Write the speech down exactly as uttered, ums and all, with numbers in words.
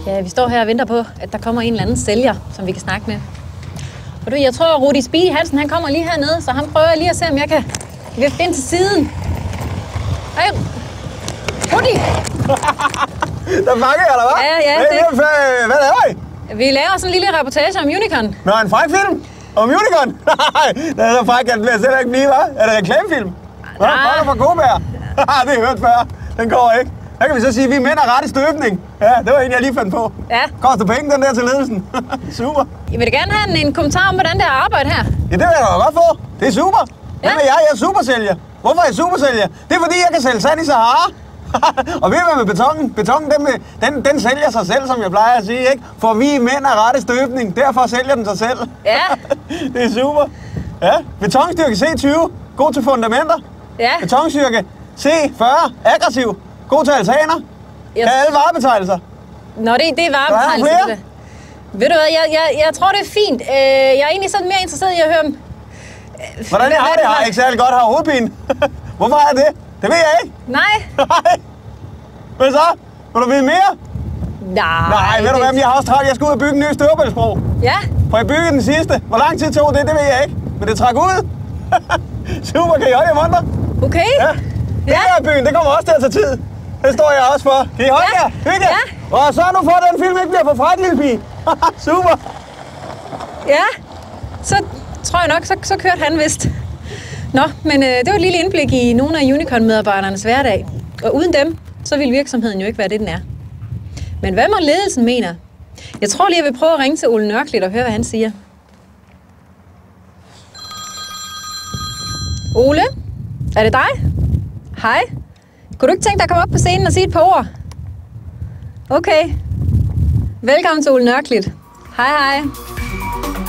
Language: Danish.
Ja, vi står her og venter på, at der kommer en eller anden sælger, som vi kan snakke med. Og du, jeg tror, Rudi Speedy Hansen, han kommer lige hernede, så han prøver lige at se, om jeg kan vifte ind til siden. Ej, Rudi! Der fanger jeg, eller hvad? Ja, ja, hey, det... Hvad laver I? Vi laver sådan en lille reportage om Unicorn. Nå, en fræk film? Om Unicorn? Nej, det er så fræk, at det slet ikke blive, hva'? Er det reklamefilm? Hvad er det fra Kobær? Det har hørt før. Den går ikke. Der kan vi så sige, at vi mænd er ret i støbning. Ja, det var en, jeg lige fandt på. Ja. Koster penge, den der til ledelsen. Super. Jeg vil da gerne have en, en kommentar om, hvordan det er arbejde her. Ja, det vil jeg da godt få. Det er super. Ja. Hvem er jeg? Jeg er supersælger. Hvorfor er jeg supersælger? Det er fordi, jeg kan sælge sand i Sahara. Og ved I hvad med betongen? Betongen, den, den, den sælger sig selv, som jeg plejer at sige, ikke? For vi mænd er ret i støbning. Derfor sælger den sig selv. Ja. Det er super. Ja. Betonstyrke C tyve. God til fundamenter. Ja. Betonstyrke C fyrre. Aggressiv. God til altaner. Yes. Kan alle varebetegnelser. Nå, det, det er varebetegnelse. Der er flere. Ved du hvad, jeg, jeg, jeg tror, det er fint. Øh, jeg er egentlig sådan mere interesseret i at høre om... Øh, Hvordan jeg har det? Jeg har ikke særlig godt har hovedpine. Hvorfor er det? Det ved jeg ikke. Nej. Nej. Hvad så? Vil du vide mere? Nej. Nej, ved du hvad, jeg har også travlt. Jeg skal ud og bygge en ny Storebæltsbro. Ja. For jeg byggede den sidste. Hvor lang tid tog det, det ved jeg ikke. Men det trak ud. Super, kan I holde jer munter? Okay. Ja. Det her byen, det kommer også til at tage tid. Det står jeg også for. Kan I holde Ja. jer? Hygge jer? Ja. Og så nu for, at den film ikke bliver for fræk, lille pige. Super. Ja. Så tror jeg nok, så, så kørte han vist. Nå, men øh, det var et lille indblik i nogle af Unicorn-medarbejdernes hverdag. Og uden dem, så ville virksomheden jo ikke være det, den er. Men hvad må ledelsen mener? Jeg tror lige, jeg vil prøve at ringe til Ole Nørklit og høre, hvad han siger. Ole? Er det dig? Hej. Kunne du ikke tænke dig at komme op på scenen og sige et par ord? Okay. Velkommen til Ole Nørklit. Hej, hej.